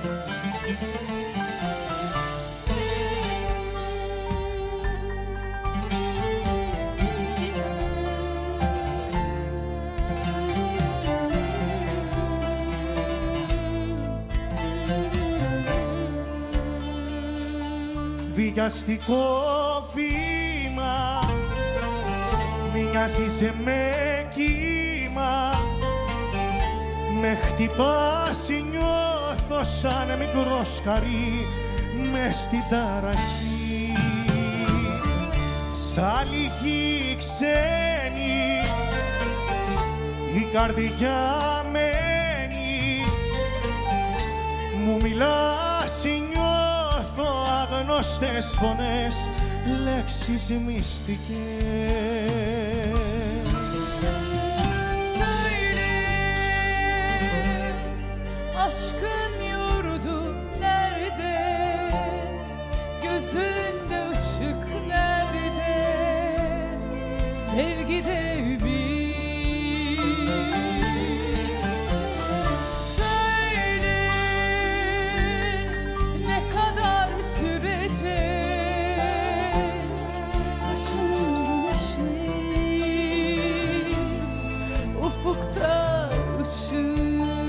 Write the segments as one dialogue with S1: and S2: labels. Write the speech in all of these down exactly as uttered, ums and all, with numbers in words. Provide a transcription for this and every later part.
S1: Βιαστικό βήμα, μοιάζεις με κύμα, με χτυπάς, νιώθω σαν μικρό σκαρί μες στην ταραχή. Σαν λίγη ξένη η καρδιά μένει, μου μιλάς, νιώθω άγνωστες φωνές, λέξεις μυστικές.
S2: Söyle, aşkın yurdu nerede? Gözünde ışık nerede? Sevgide ümit. Söyle, ne kadar sürecek başının güneşi, ufukta ışık.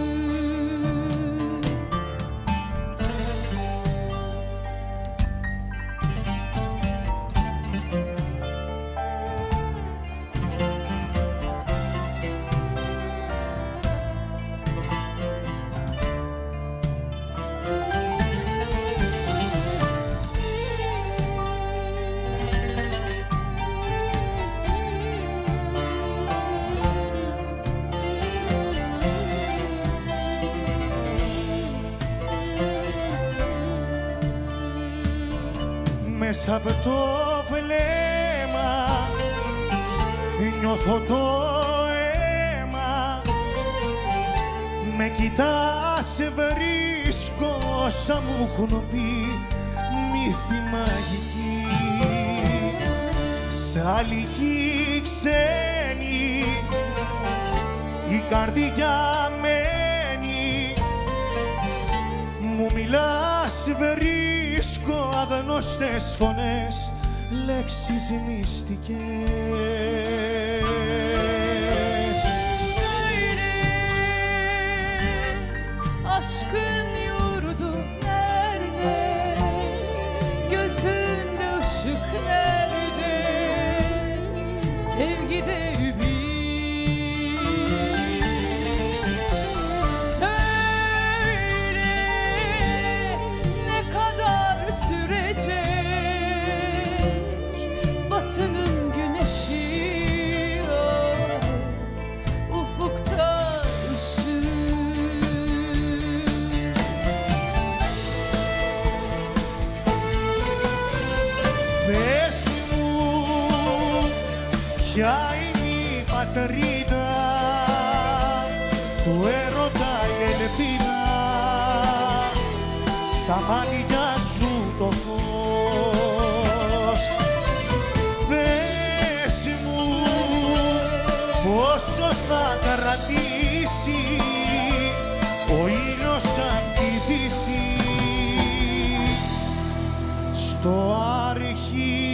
S1: Μέσα από το βλέμμα νιώθω το αίμα, με κοιτάς, βρίσκω όσα μου έχουν πει μύθι μαγική. Σαν λίγη ξένη η καρδιά μένει, μου μιλάς, βρίσκω αγνώστες φωνές, λέξεις μυστικές.
S2: Söyle, aşkın yurdu nerede? Gözünde ışık nerede? Sevgide ümit. Söyle, ne kadar sürecek batının güneşi, oh, ufukta ışık.
S1: Πες μου, ποια είναι η πατρίδα του έρωτα η ελπίδα, στα μάτια σου το φως. Πες μου, πόσο θα κρατήσει ο ήλιος απ' τη δύση στο αρχή.